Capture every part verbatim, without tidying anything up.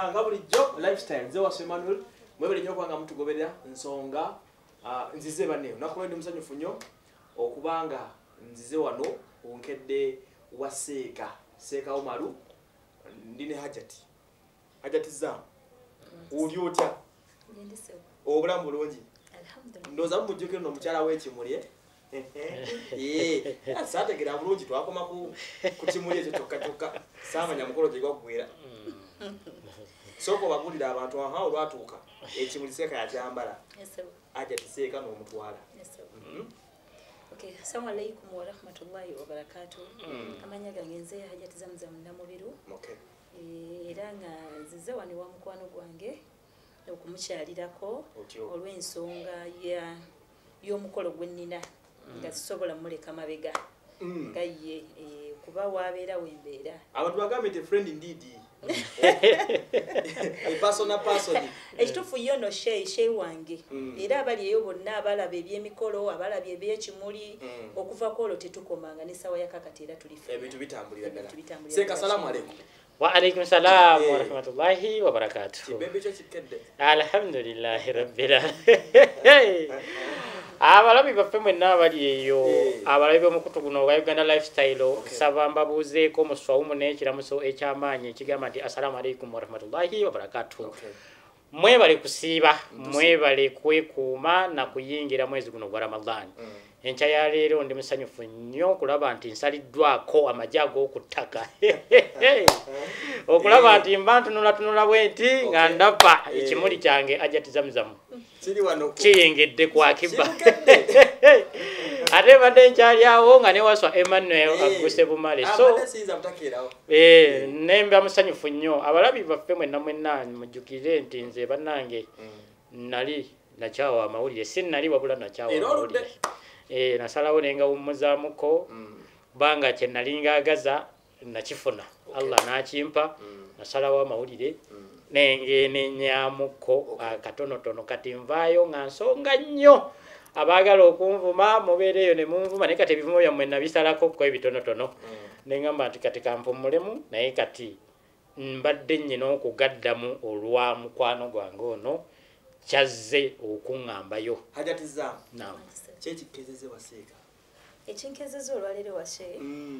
Ah, nga bulijjo lifestyle ze wase Emmanuel mwebale nnyo kubanga mutugoberera nsonga ah, nzize banne nakuba ndi musanyufu nnyo okubanga nzize wano onkedde wa Seeka Seeka Omaru ndine Hajati Hajati Zam oli otya obulamu bulungi alhamdulillah ndoza mujjuke no mukyala w'ekimuli eh asategera bulungi twakoma ku kutimuli ekyo kyokka kyokka saamanya mukolo gye gwagwera soko bagulira abantu aha olwatuuka ekimuli Seeka yakyambala Hajati Seeka n'omutwala. Okay, assalamu alaikum wa rahmatullahi wa barakatuh. Amanya gange nze Hajati Zamzam Namubiru. Okay. Era nga zize wani wa mukwano gwange okumukyalirako olw'ensonga ya y'omukolo gwe nnina nga sisobola muleka mabega. Nga ye kuba wabeera wembeera. Abantu bagambe nti friend indeed. A personal person. Ekitufu yo no Shay Shay wange. Era abali eyo bonna abalaba ebyemikolo abalaba ebyekimuli okuva kolo tetukomanga ne sawa yakakati era tulife. Ebintu bitambulira ddala. Seeka salamu alaykum. Wa alaykum salam wa rahmatullahi wa barakatuh. Kibebe kyo kikedde. Alhamdulillahi rabbil alamin. Abalabi baffe mwenna abali eyo abalabi b'omukutu guno ogwa Uganda Lifestyle saba mbabuuzeeko mu swawumu n'ekiramuso eky'amaanyi ekigamba nti assalamu alaikum wa rahmatullahi wa barakatuh. Mwebale kusiiba mwebale kwekuuma na kuyingira mwezi guno gwa Ramadhan. Enkya ya leero ndi musanyufu nnyo okulaba nti nsaliddwako amagye ag'okuttaka okulaba nti mba ntunulatunula bwenti nga ndapa ekimuli kyange Hajati Zamzam kiyingidde ku akiba ate badde nkyalyawo nga ne waswa Emmanuel aguse bumale so eh nemba musanyufu nnyo abalabi baffe mwenna mwenna mujjukire nti nze bannange nali nakyawa amawulire si nali wabula nakyawa amawulire eh nasalawo nenga umuzaamuko banga kye nalinga agaza nakifuna Allah nakimpa nasalawo amawulire nenge nenyamuko akatono tono kati nvayo nga nsonga nnyo abagala okunvuma mubeereyo ne munvuma ne kati ebivumo byammwe nabisalako ko ebitono tono nengamba nti kati kampumulemu naye kati mbadde nnyina okugaddamu olwa mukwano gwange ono kyazze okuŋŋambayo. Hajati Zam. Naam. Kyekikezeze wa Seeka. Ekinkezeze olwaleero wa Shay.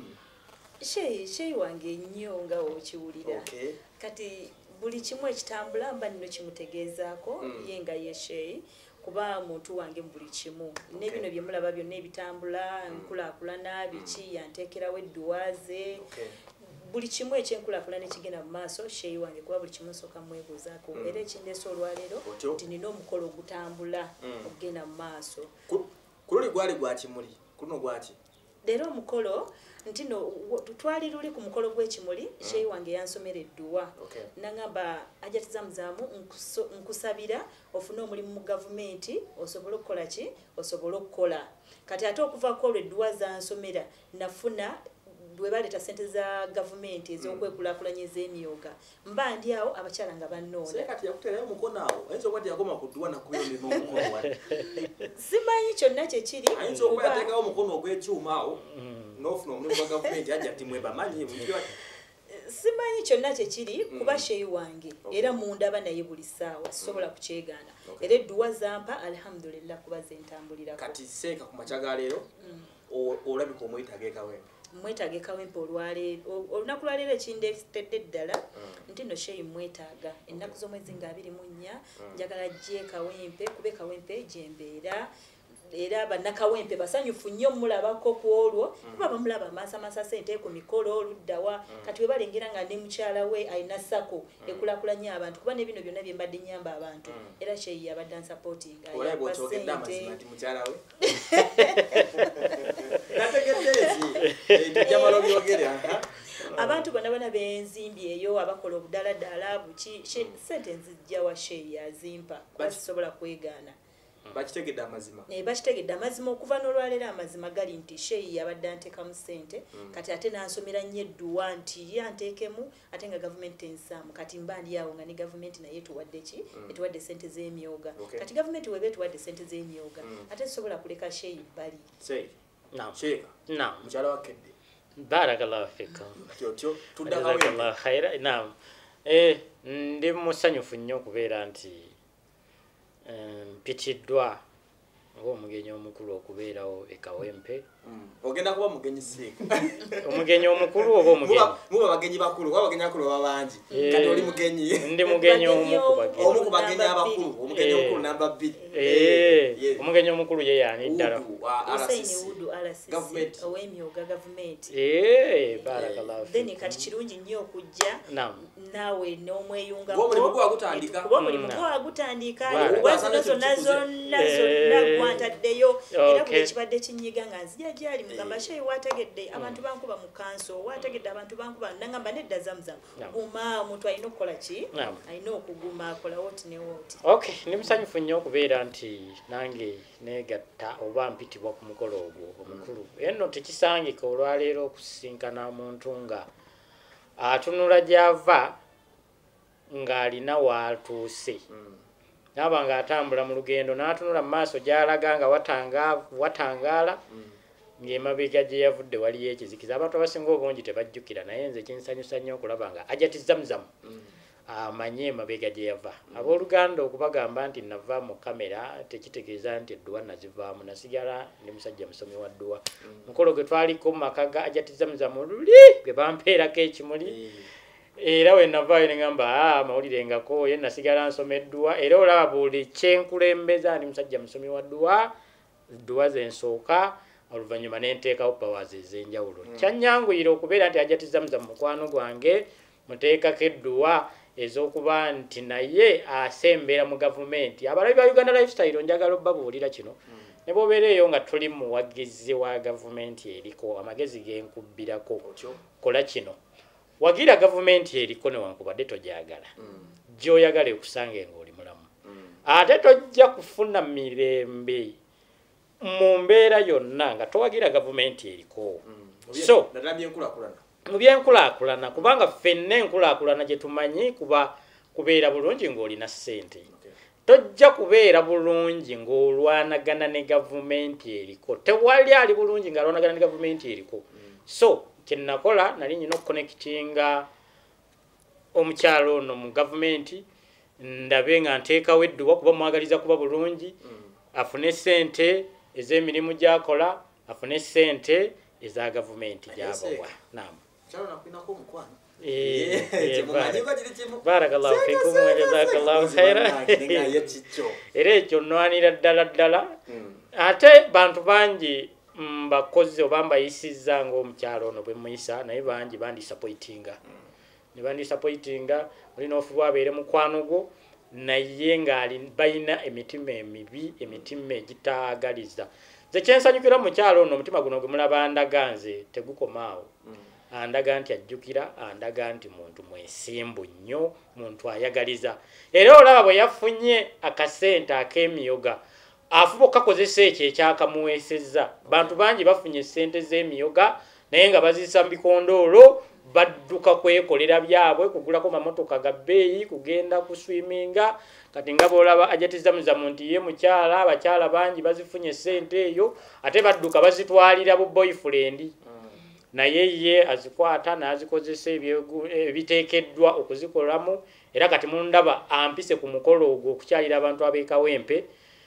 Shay Shay wange nnyo nga okiwulira. Okay. Kati buli kimu ekitambula mba nino kimutegeezaako ye nga ye Shay kuba muntu wange buli kimu n'ebino bye mulaba byonna ebitambula nkulaakulana biki yanteekerawo edduwaze buli kimu ekyenkulakulana ekigenda mu maaso Shay wange kuba buli kimu nsooka mwebuuzaako era ekindeesa olwaleero nti nina omukolo ogutambula okugenda mu maaso. Ku luli gwali gwa kimuli kuno gwaki? Leero omukolo nti no twali luli ku mukolo gw'ekimuli Shay wange yansomera edduwa nangamba Hajati Zamzam nkusabira ofune omulimu mu gavumenti osobole okukola ki osobole okukola kati ate okuva ko edduwa zansomera nafuna bwe baleeta ssente za gavumenti ez'okwekulaakulanya ez'emyoga mba ndi awo abakyala nga bannoona. Seeka kati yakuterayo omukono awo ayinza okuba teyakoma ku dduwa nakubiri n'omukono wali simanyi kyonna kye kiri ayinza okuba yateekawo omukono ogw'ekyuma awo n'ofuna omulimu gwa gavumenti Hajati mwe bamanyi simanyi kyonna kye kiri kuba Shay wange era mundaba naye buli ssaawa sisobola kukyegaana era edduwa zampa alhamdulillah kuba zentambulirako. Kati Seeka ku makya ga leero olabika omwetaaga ekawempe mwetaaga ekawempe olwaleero olunaku lwaleero ekindeetedde ddala nti no Shay mwetaaga ennaku z'omwezi nga abiri mu nnya njagala gye kawempe kube kawempe gyembeera era bannakawempe basanyufu nnyo mulabako ku olwo kuba bamulaba amasamasa ssente ku mikolo oluddawa kati we balengera nga ne mukyala we alina sako ekulakulanya abantu kuba n'ebino byonna bye mbadde nnyamba abantu era Shay yabadde ansupportinga yapa ssente mukyala we abantu bonna bonna benzimbye eyo abakola obudaladala buki ssente nzijja wa Shay yazimpa bakisobola kwegaana. Bakitegedde amazima. Eh bakitegedde amazima okuva n'olwaleero amazima gali nti Shay yabadde anteekamu ssente kati ate n'ansomera nnyo edduwa nti yanteekemu ate nga gavumenti ensaamu kati mba ndi awo nga ne gavumenti naye tuwadde ki etuwadde ssente z'emyoga kati gavumenti weba etuwadde ssente z'emyoga ate tusobola kuleka Shay bbali. Naam. Seeka. Naam. Mukyala wa Kedde. Barakallahu fikum. Tyo tyo Barakallahu khaira. Naam. Eh, ndi musanyufu nnyo kubeera nti mpitiddwa ng'omugenyi omukulu okubeerawo e Kawempe. Ogenda kuba mugenyi Seeka. Omugenyi omukulu oba omugenyi? Muba bagenyi bakulu, waba bagenyi bakulu baba bangi. Kati oli mugenyi. Ndi mugenyi omu ku bagenyi. Omu ku bagenyi abakulu, omugenyi omukulu namba bbiri. Eh, omugenyi omukulu ye yaani ddala. Hussein Wudu R C C ow'emyoga gavumenti. Eh, barakallahu. Then kati kirungi nnyo okujja naawe n'omweyungako. Omulimu gwo wagutandika. Kuba omulimu gwo wagutandika. Wazino zonna zonna zonna gwataddeyo. Era buli ekibadde kinyiga nga nzija gyali mugamba sheyi wategedde abantu bankuba mu kanso wategedde abantu bankuba nangamba nedda Zamzam guma omuntu alina okukola ki alina okuguma akola woti ne woti. Okay, ndi musanyufu nnyo okubeera nti nange neegatta oba mpitibwa ku mukolo ogwo omukulu. Enno tekisangika olwaleero okusisinkana omuntu nga atunula gy'ava ng'alina w'atuuse. Naba ng'atambula mu lugendo n'atunula mu maaso gy'alaga nga watangaala ng'emabega gye yavudde waliyo ekizikiza. Abantu abasinga obungi tebajjukira naye nze kinsanyusa nnyo okulaba nga ajati Zamzam amanye emabega gye yava. Abooluganda okubagamba nti nava mu kamera tekitegeeza nti edduwa nazivaamu, nasigala ndi musajja musomi wa dduwa. Mukolo gwe twaliko mu maka ga ajati Zamzam luli gwe bampeerako ekimuli. Era we navaayo ne ngamba ah mawulire ngakooye nasigala nsoma edduwa. Era olaba buli kyenkulembeza ndi musajja musomi wa dduwa, dduwa ze nsooka oluvannyuma ne nteekawo powers ez'enjawulo. Kyannyanguira okubeera nti ajati Zamzam mukwano gwange muteekako edduwa ez'okuba nti naye asembera mu gavumenti. Abalabi ba Uganda Lifestyle njagala obbabuulira kino. Ne bw'obeera eyo nga tuli muwagizi wa gavumenti eriko amagezi genkubbirako kola kino. Wagira gavumenti eriko newankubadde togyagala. Gy'oyagala ekusange ng'oli mulamu. Ate tojja kufuna mirembe mu mbeera yonna nga towagira gavumenti eriko. So mu byenkulaakulana kubanga ffenna enkulaakulana gye tumanyi kuba kubeera bulungi ng'olina ssente. Tojja kubeera bulungi ng'olwanagana ne gavumenti eriko. Tewali ali bulungi ng'alwanagana ne gavumenti eriko. So kye nakola nali nyina okuconnectinga omukyalo ono mu gavumenti ndabe nga nteekawo edduwa kuba mwagaliza kuba bulungi afune ssente ez'emirimu gy'akola afune ssente eza gavumenti gy'abawa. Naam. Kyalo nakwinako omukwano. Eh, barakallahu fikum wa jazakallahu khaira. Era ekyo nnwanira ddala ddala. Ate bantu bangi mbakozi oba mbayisizza ng'omukyalo ono bwe muyisa naye bangi bandisappointinga. Ne bandisappointinga olina ofuba abeere mukwano gwo naye ng'ali balina emitima emibi emitima egitaagaliza. Nze kyensanyukira mukyalo ono omutima guno gwe mulaba andaga nze tegukomaawo. Andaga nti ajjukira andaga nti muntu mwesimbu nnyo muntu ayagaliza. Era olaba bwe yafunye akasente ak'emiyoga afuba okakozesa ekyo ekyakamuweesezza. Bantu bangi bafunye ssente z'emiyoga naye nga baziyisa mu bikondoolo badduka kwekolera byabwe kugulako mamotoka ga bbeeyi kugenda ku swiminga. Kati nga bw'olaba ajati Zamzam nti ye mukyala abakyala bangi bazifunye ssente eyo ate badduka bazitwalira bu boyfriend. Naye ye azikwata n'azikozesa ebiteekeddwa okuzikolamu. Era kati mundaba ampise ku mukolo ogwo okukyalira abantu ab'e Kawempe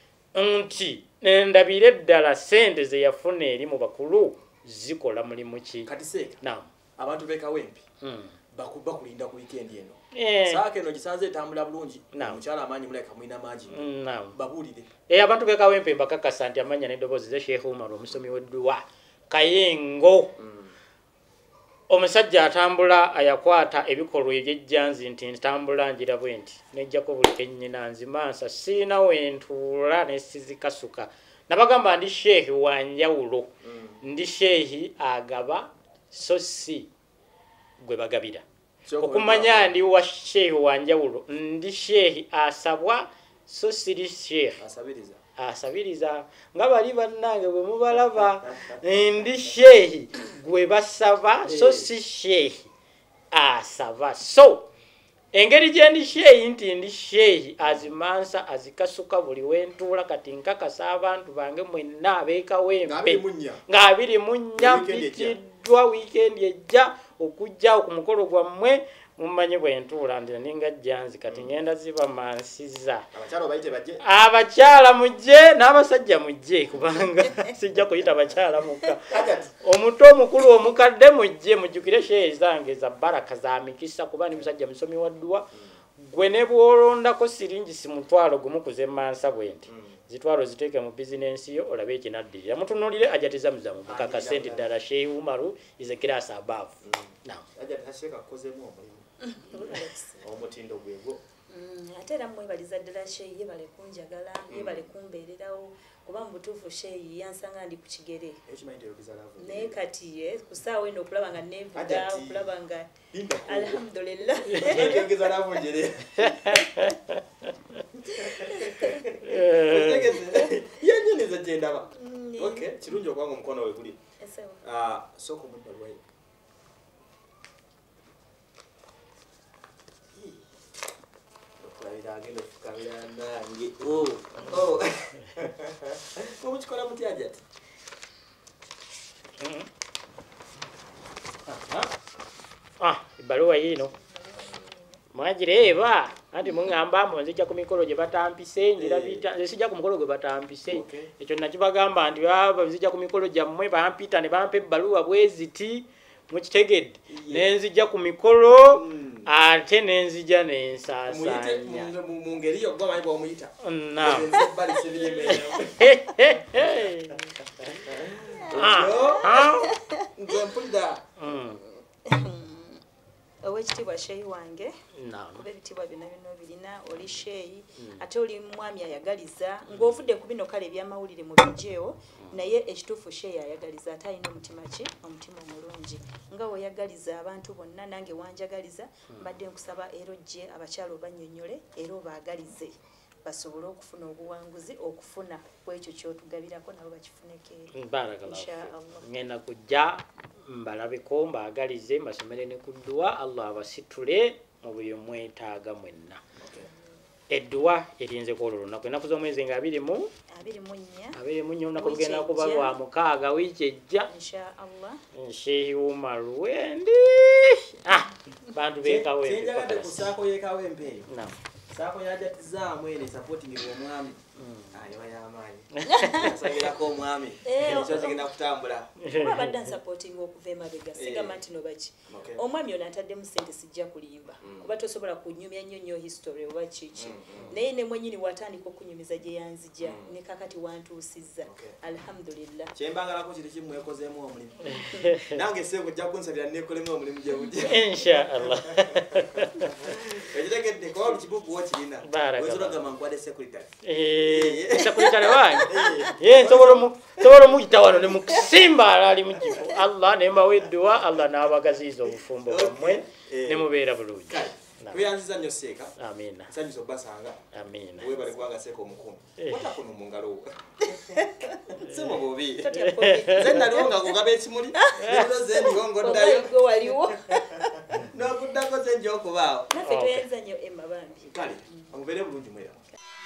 nti ndabire ddala ssente ze yafuna eri mu bakulu zikola mulimu ki. Kati Seeka naam abantu b'e Kawempe mm. bakuba kulinda ku weekend eno eh. Saaka eno gisanze etambula bulungi omukyala amaanyi muleka mwina mangi mm, naam babuulire eh, abantu b'e Kawempe bakakasa nti amanya n'eddoboozi ze Sheikh Umar omusomi w'edduwa Kayengo mm. Omusajja atambula ayakwata ebikolwa ebyejjanzi nti ntambula njira bwe nti nejjako buli kennyina nzimansa siina wentuula nesizikasuka. Nabagamba ndi sheehi wa njawulo mm. ndi sheehi agaba so si gwe bagabira. Okumanya ndi wa sheehi wa njawulo ndi sheehi asabwa so siri sheehi asabiriza asabiriza nga bali bannange bwe mubalaba ndi sheehi gwe basaba so si sheehi asaba. So engeri gye ndi sheehi nti ndi sheehi azimansa azikasuka buli wentuula kati nkakasa abantu bange mwenna ab'e Kawempe ng'abiri mu nnya mpitiddwa wiikendi ejja okujja ku mukolo gwammwe mumanyi bwentuula ndi ninga janzi kati ngenda ziba mansiza abakyala bayite bajje abakyala mujje n'abasajja mujje kubanga sijja kuyita abakyala muka omuto omukulu omukadde mujje mujjukire sheeyi zange za baraka za mikisa kuba ni musajja musomi wa dduwa gwe ne bwolondako siringi si mutwalo gumu kuzemansa bwenti zitwalo ziteeke mu bizinensi yo olabe ekinaddirira mutunulire ajatiza muzamu mukaka senti ddala Sheikh Umaru is a class above now ajati asheka kozemu omulimu omutindo gwego ate era mwebaliza ddala Sheikh yebale kunjagala yebale kumbeererawo kuba mu butuufu Sheikh yansanga ndi ku kigere naye kati ye kusaawa eno okulaba nga nevuga okulaba nga alhamdulillah yanyeneza gyendaba okay kirungi okwanga omukono we guli sooka omudda lwayo okulabira agenda okufukamira nange omukikola mutya jati ebbaluwa yiino mwagireeba anti muŋŋamba mbu nzijja ku mikolo gye batampise nze sijja ku mukolo gwe batampise ekyo nakibagamba nti aba nzijja ku mikolo gyammwe bampita ne bampa ebbaluwa bweziti mukitegedde nenzijja ku mikolo ate nenzijja nensaasanya mu ngeri yo gwamanyi bw'omuyita nze mpulira owekitiibwa Sheikh wange kuba ebitiibwa byonna bino birina oli Sheikh ate oli mwami ayagaliza ng'ovudde ku bino kale ebyamawulire mu bijeewo naye ekituufu Sheikh ayagaliza ate alina omutima ki omutima omulungi nga weeyagaliza abantu bonna nange wanjagaliza mbadde nkusaba era ojje abakyala obannyonnyole era obaagalize basobole okufuna obuwanguzi okufuna kwekyo kyotugabirako nabo bakifuneko ero inshaallah ngenda kujja mbalabeko mbaagalize mbasomere ne ku dduwa Allah abasitule mu buli mwetaaga mwenna edduwa erinzeko olwo lunaku ennaku z'omwezi nga abiri mu abiri mu nnya olunaku lugenda kuba lwa mukaaga wiiki ejja inshaallah Sheikh Umaru wendi bantu beekawempe kyenjagadde ku saako yeekawempe saako yajatizaamu ene supporting omwami ayo y'amaanyi asangirako omwami ekyo kigenda kutambula kuba badda nsupporting okuva emabega sigamba nti no baki omwami ono ataddemu ssente sijja kulimba kuba tosobola kunyumya nnyo nnyo history oba kiki naye ne mwenyini watandika okunyumiza gye yanzija ne kakati wantuusizza alhamdulillah kyembangalako kiri kimu ekozeemu omulimu nange sebo ojja kunsabira neekolemu omulimu gye bujja inshaallah ekitegedde koba lukibuku wo kirina wezolagamba nkwade secretary secretary wange ye nsobola omuyita wano ne mukusimba ali mu kifo Allah nembawa edduwa Allah n'abagaziiza obufumbo bwammwe ne mubeera bulungi tuyanziza nnyo seeka amina nsanyusa obbasanga amina webale kubanga seeka omukumi watakuno mu ngalo simo bubi ze naliwo nga kugaba ekimuli nero ze ndiwo ngoddayo waliwo n'okuddako ze nja okubaawo naffe tuyanziza nnyo Emma bambi kale omubeere bulungi mwera